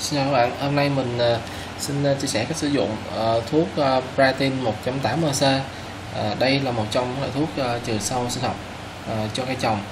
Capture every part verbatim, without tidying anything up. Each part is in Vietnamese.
Xin chào các bạn, hôm nay mình uh, xin uh, chia sẻ cách sử dụng uh, thuốc uh, Pratin một chấm tám M C. Uh, đây là một trong những loại thuốc uh, trừ sâu sinh học uh, cho cây trồng.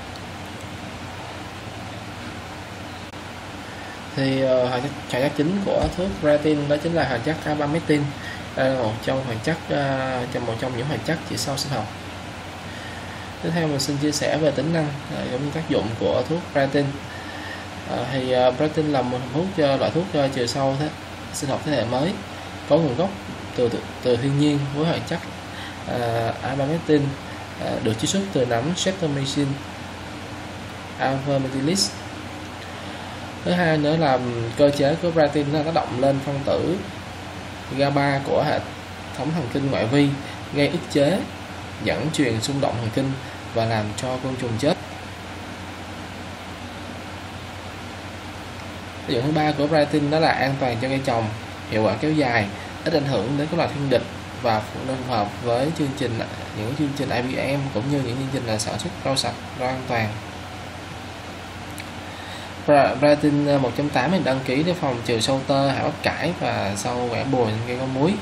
Thì uh, hoạt chất chính của thuốc Pratin đó chính là hoạt chất Abamectin. Đây là một trong hoạt chất uh, trong một trong những hoạt chất trừ sâu sinh học. Tiếp theo mình xin chia sẻ về tính năng uh, cũng như tác dụng của thuốc Pratin. À, thì uh, Pratin là một thuốc uh, loại thuốc uh, trừ sâu thế, sinh học thế hệ mới, có nguồn gốc từ từ, từ thiên nhiên với hoạt chất uh, Abamectin, uh, được chiết xuất từ nấm Streptomycin alvermitilis. Thứ hai nữa là cơ chế của Pratin nó tác động lên phân tử GABA của hệ thống thần kinh ngoại vi, gây ức chế, dẫn truyền xung động thần kinh và làm cho côn trùng chết. Tác dụng thứ ba của Pratin đó là an toàn cho cây trồng, hiệu quả kéo dài, ít ảnh hưởng đến các loài thiên địch và nên phù hợp với chương trình những chương trình I P M cũng như những chương trình là sản xuất rau sạch, rau an toàn. Pratin một chấm tám mình đăng ký để phòng trừ sâu tơ, hại bắp cải và sâu vẽ bùi trên cây có múi.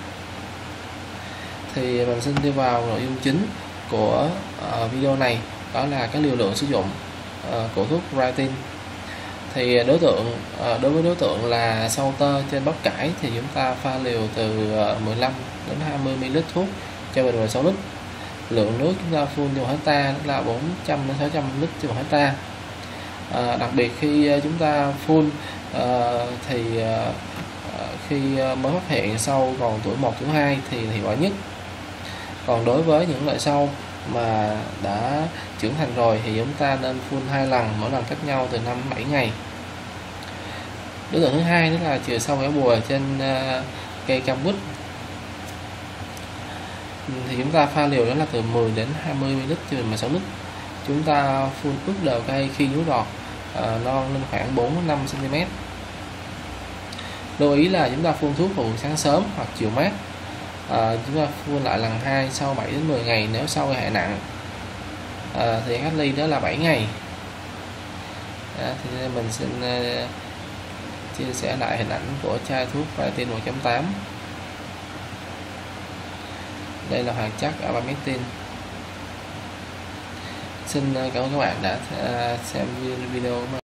Thì mình xin đi vào nội dung chính của uh, video này, đó là cái liều lượng sử dụng uh, của thuốc Pratin. Thì đối tượng đối với đối tượng là sâu tơ trên bắp cải thì chúng ta pha liều từ mười lăm đến hai mươi mi li lít thuốc cho bình mười sáu lít. Lượng nước chúng ta phun cho một hecta là bốn trăm đến sáu trăm lít trên một hecta. À, đặc biệt khi chúng ta phun à, thì à, khi mới phát hiện sâu còn tuổi một tuổi hai thì hiệu quả nhất. Còn đối với những loại sâu mà đã trưởng thành rồi thì chúng ta nên phun hai lần, mỗi lần cách nhau từ năm đến bảy ngày. Đối tượng thứ hai đó là trừ sâu vẽ bùa trên uh, cây cam quýt. Thì chúng ta pha liều đó là từ mười đến hai mươi mi li lít trên mười sáu lít. Chúng ta phun ướt đều cây khi nhú đọt uh, non lên khoảng bốn đến năm xăng ti mét. Lưu ý là chúng ta phun thuốc vào sáng sớm hoặc chiều mát. À, chúng ta phun lại lần hai sau bảy đến mười ngày nếu sâu hại nặng. À, thì cách ly đó là bảy ngày. À, thì mình xin uh, chia sẻ lại hình ảnh của chai thuốc Pratin một chấm tám. Đây là hoạt chất Abamectin. Xin uh, cảm ơn các bạn đã uh, xem video của mình.